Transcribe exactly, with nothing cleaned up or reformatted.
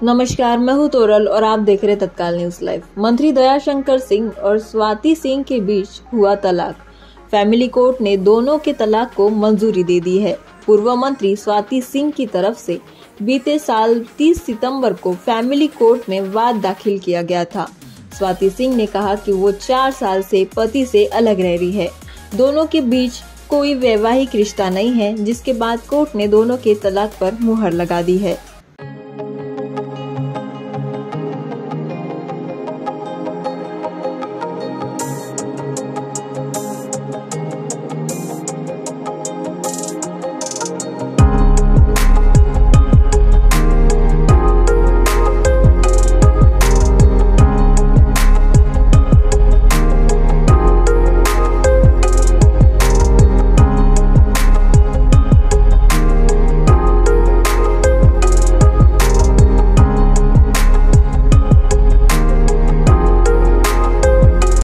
नमस्कार, मैं हूं तोरल और आप देख रहे तत्काल न्यूज लाइव। मंत्री दयाशंकर सिंह और स्वाति सिंह के बीच हुआ तलाक। फैमिली कोर्ट ने दोनों के तलाक को मंजूरी दे दी है। पूर्व मंत्री स्वाति सिंह की तरफ से बीते साल तीस सितंबर को फैमिली कोर्ट में वाद दाखिल किया गया था। स्वाति सिंह ने कहा कि वो चार साल से पति से अलग रह रही है। दोनों के बीच कोई वैवाहिक रिश्ता नहीं है, जिसके बाद कोर्ट ने दोनों के तलाक पर मुहर लगा दी है।